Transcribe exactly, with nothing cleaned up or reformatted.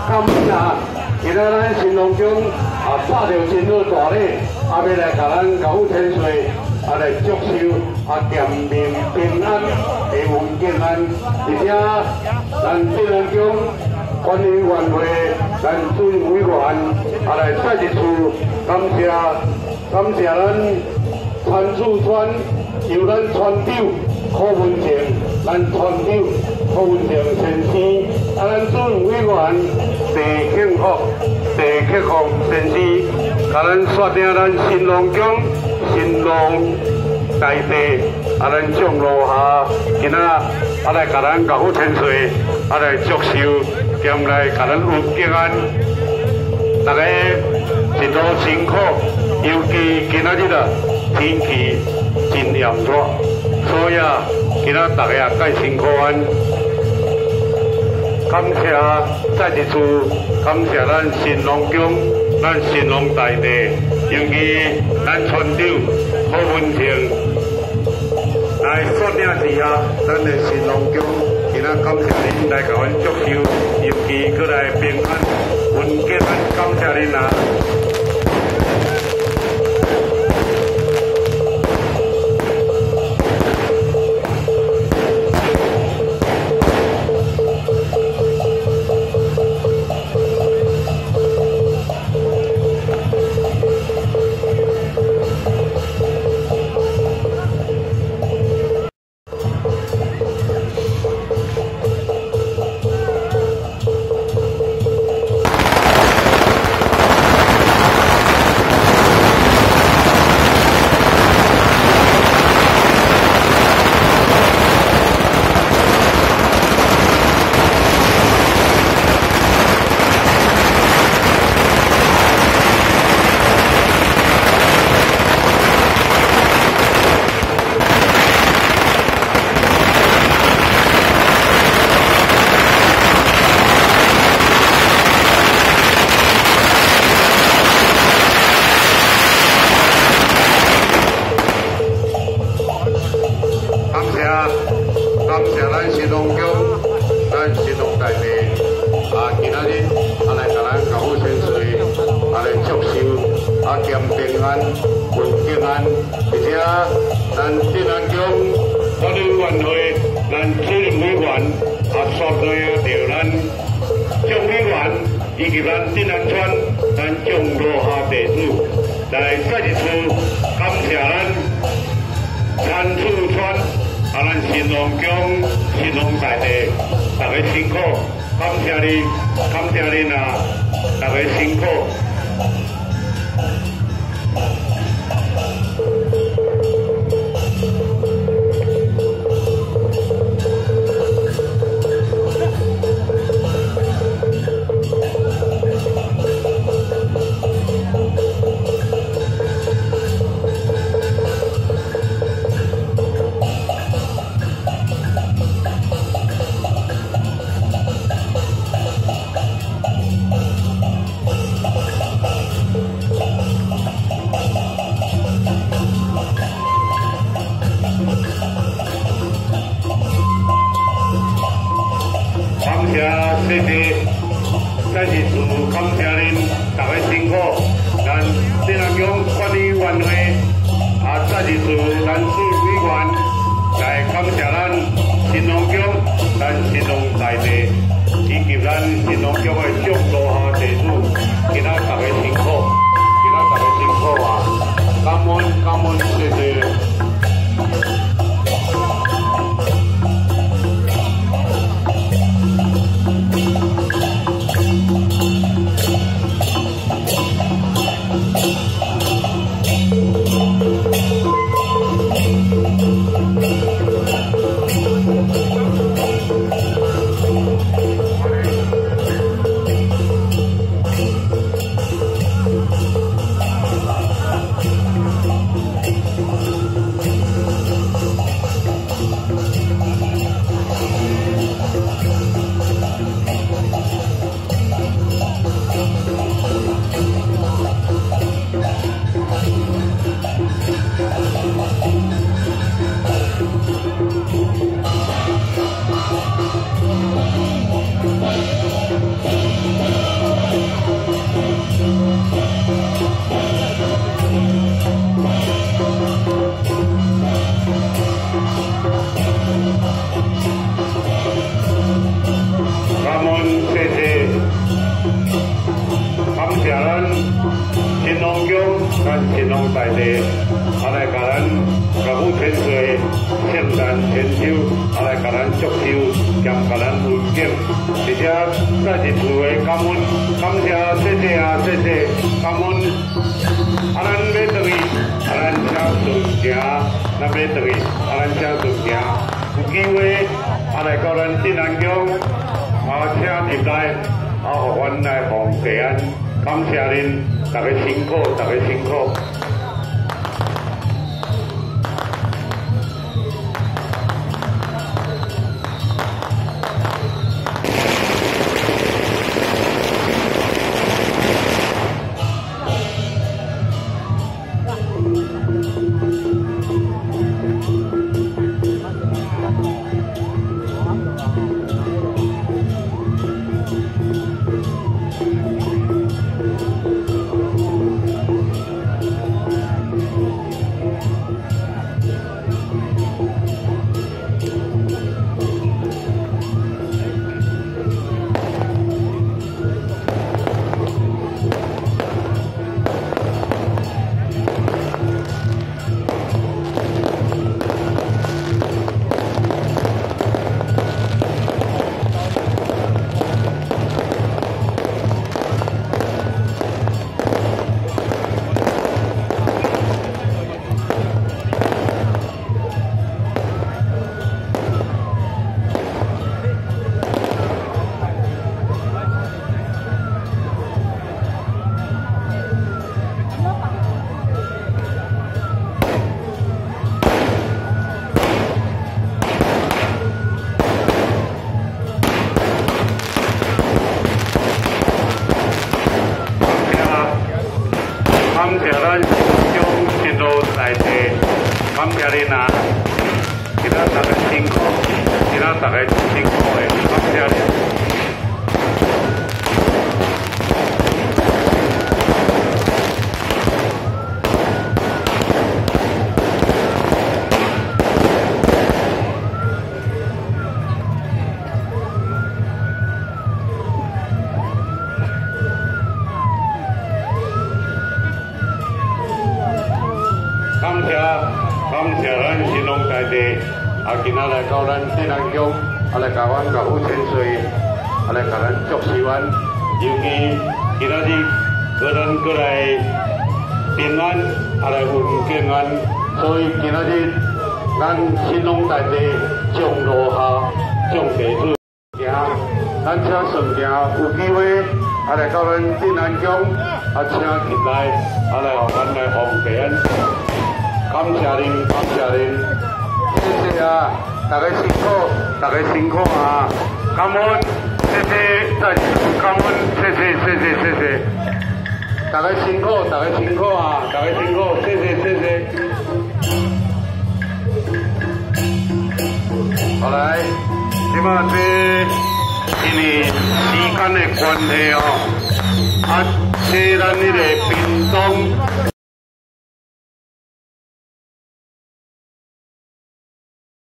感恩啊！今仔咱新隆宫啊，拍着真好大礼，啊，要来甲咱高富千岁啊来祝寿啊，健命平安，地运健安，而且咱新隆宫管理委员会咱主任委员啊来再一次感谢感谢咱陈厝川由咱船长柯文成，咱船长柯文成先生，啊，咱主任委员陈庆福、陈克福先生，甲咱选定咱新隆宫、新隆大地，啊，咱降落下，今仔啊来甲咱高富千岁，啊来祝寿，兼来甲咱有平安，大家一路辛苦，尤其今仔日啊天气真炎热，所以啊，今仔大家也介辛苦安。感谢再一次感谢咱新隆宫、咱新隆大地，尤其咱船长柯文成来率领之下，咱的新隆宫，今仔感谢恁来甲阮祝寿，尤其过来平安、稳健安，感谢恁啊！ 牵手，啊来甲咱祝寿，兼甲咱运景，而且再一次的感恩，感谢谢谢啊谢谢，感恩。啊，咱要倒去，啊咱车顺行，咱要倒去，啊咱车顺行，有机会啊来到咱镇南宫，啊车入来，啊互阮来奉平安，感谢恁，大家辛苦，大家辛苦。感谢恁啊！今仔大家辛苦，今仔大家辛苦的，感谢恁。感谢感谢咱新隆大地，啊，今仔来到咱镇南宫，啊来甲阮甲府千岁，啊来甲咱祝寿阮，尤其今仔日个人过来平安，啊来运平安，所以今仔日咱新隆大地将路下将地主行，咱车顺行，有机会啊来到咱镇南宫，啊请进来，啊来互咱来奉平安。感谢您，感谢您，谢谢啊！大家辛苦，大家辛苦啊！感恩，谢谢，再感恩，谢谢，谢谢，谢谢。大家辛苦，大家辛苦啊！大家辛苦，谢谢，谢谢。好来，即马这因为时间的关系哦，啊，这咱那个屏东。